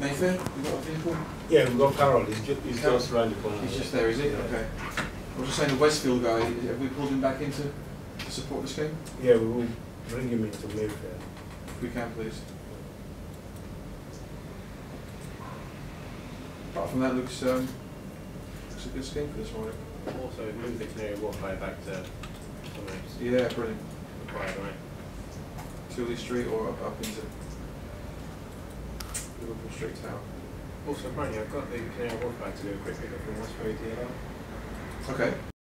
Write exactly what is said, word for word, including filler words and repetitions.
Mayfair, you got a vehicle? Yeah, we've got Carol. He's, ju he's Carol. just around the corner. He's just there, is he? Yeah. Okay. I was just saying the Westfield guy, have we pulled him back in to, to support the scheme? Yeah, we will bring him into Mayfair. If we can, please. Apart from that, looks um, looks a good scheme for this morning. Also, move the Canary Wharf hire back to somewhere Yeah, brilliant. required, right? Tooley Street or up, up into Liverpool Street Tower. Also, apparently, I've got the Canary Wharf back to do a quick pickup from Westbury T L. Okay.